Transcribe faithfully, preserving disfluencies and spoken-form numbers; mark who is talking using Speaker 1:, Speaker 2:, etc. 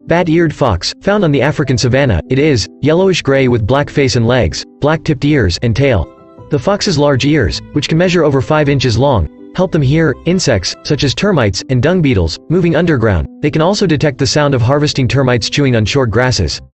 Speaker 1: Bat-eared fox, found on the African savanna. It is yellowish-gray with black face and legs, black-tipped ears and tail. The fox's large ears, which can measure over five inches long, help them hear insects, such as termites and dung beetles, moving underground. They can also detect the sound of harvesting termites chewing on short grasses.